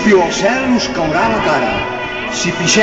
piu al cel us caurà a la cara. Si pixeu